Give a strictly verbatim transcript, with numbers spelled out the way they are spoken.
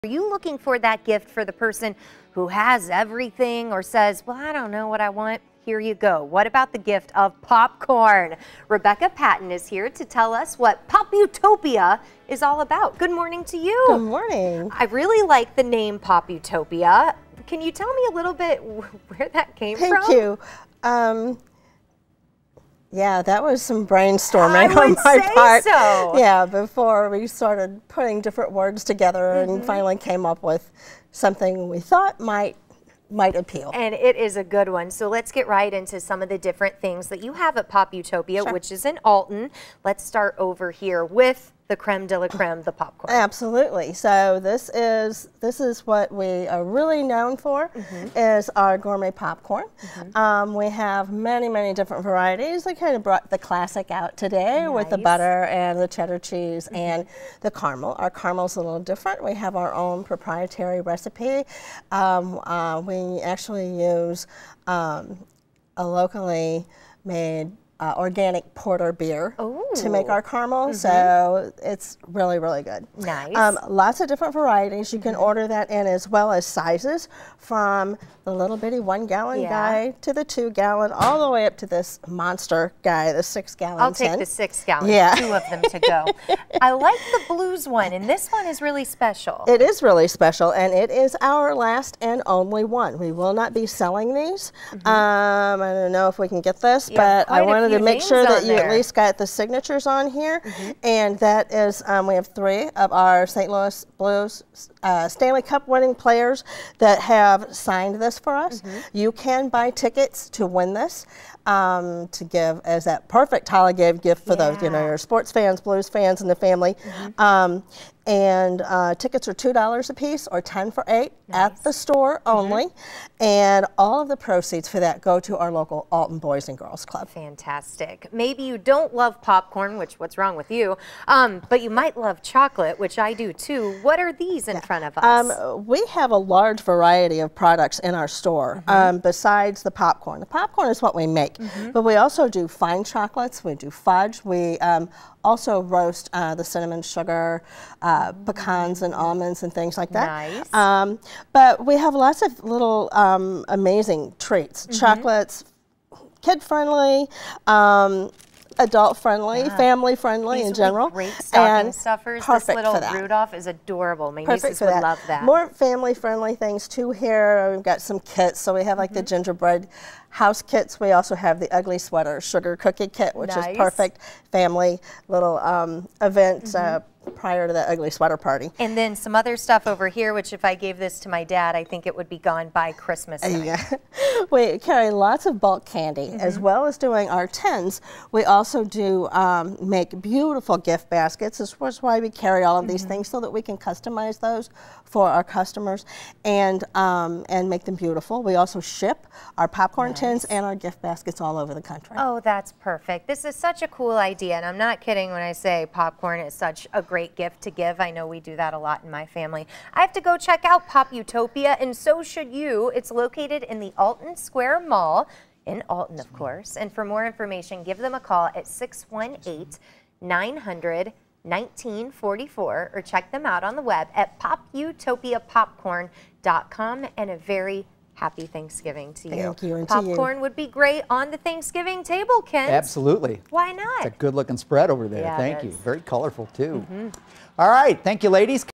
Are you looking for that gift for the person who has everything or says, well, I don't know what I want? Here you go. What about the gift of popcorn? Rebecca Patton is here to tell us what Poputopia is all about. Good morning to you. Good morning. I really like the name Poputopia. Can you tell me a little bit where that came Thank from? Thank you. Um, yeah, that was some brainstorming I would on my say part. So. Yeah, before we started putting different words together mm-hmm. and finally came up with something we thought might might appeal. And it is a good one. So let's get right into some of the different things that you have at Poputopia, sure. which is in Alton. Let's start over here with the creme de la creme, the popcorn. Absolutely. So this is this is what we are really known for, mm-hmm. is our gourmet popcorn. Mm-hmm. um, we have many, many different varieties. I kind of brought the classic out today nice. with the butter and the cheddar cheese mm-hmm. and the caramel. Our caramel's a little different. We have our own proprietary recipe. Um, uh, we actually use um, a locally made Uh, organic porter beer Ooh. to make our caramel, mm-hmm. so it's really, really good. Nice. Um, lots of different varieties. You mm-hmm. can order that in, as well as sizes from the little bitty one gallon yeah. guy to the two gallon, all the way up to this monster guy, the six gallon I'll tin. take the six gallon, yeah. two of them to go. I like the blues one, and this one is really special. It is really special, and it is our last and only one. We will not be selling these. Mm-hmm. um, I don't know if we can get this, yeah, but I wanted to make sure that you there. at least got the signatures on here. Mm-hmm. And that is, um, we have three of our Saint Louis Blues uh, Stanley Cup winning players that have signed this for us. Mm-hmm. You can buy tickets to win this, um, to give as that perfect holiday gift for yeah. those, you know, your sports fans, blues fans, and the family. Mm-hmm. um, and uh, tickets are two dollars a piece, or ten for eight nice. at the store only. Mm-hmm. And all of the proceeds for that go to our local Alton Boys and Girls Club. Fantastic. Maybe you don't love popcorn, which what's wrong with you, um, but you might love chocolate, which I do too. What are these in yeah. front of us? Um, we have a large variety of products in our store, mm-hmm. um, besides the popcorn. The popcorn is what we make, mm-hmm. but we also do fine chocolates, we do fudge, we um, also roast uh, the cinnamon sugar, uh, pecans and almonds and things like that. Nice. Um, but we have lots of little um, amazing treats, mm-hmm. chocolates, kid-friendly, um, adult-friendly, yeah. family-friendly in general. Great stocking and stuffers. Perfect this little for that. Rudolph is adorable. My Perfect nieces for would that. love that. More family-friendly things too here. We've got some kits. So we have like mm-hmm. the gingerbread house kits. We also have the ugly sweater sugar cookie kit, which nice. is perfect family little um, event mm-hmm. uh, prior to the ugly sweater party. And then some other stuff over here, which if I gave this to my dad, I think it would be gone by Christmas night. Yeah. We carry lots of bulk candy, mm-hmm. as well as doing our tins. We also do um, make beautiful gift baskets. This is why we carry all of these mm-hmm. things, so that we can customize those for our customers and um, and make them beautiful. We also ship our popcorn nice. tins and our gift baskets all over the country. Oh, that's perfect. This is such a cool idea, and I'm not kidding when I say popcorn is such a great gift to give. I know we do that a lot in my family. I have to go check out Poputopia, and so should you. It's located in the Alton Square Mall in Alton, of course. And for more information, give them a call at six one eight, nine hundred, nineteen forty-four, or check them out on the web at poputopia popcorn dot com. And a very happy Thanksgiving to you. Thank you, and Popcorn to you. would be great on the Thanksgiving table, Ken. Absolutely. Why not? It's a good looking spread over there. Yeah, thank you. Very colorful too. Mm-hmm. All right. Thank you, ladies.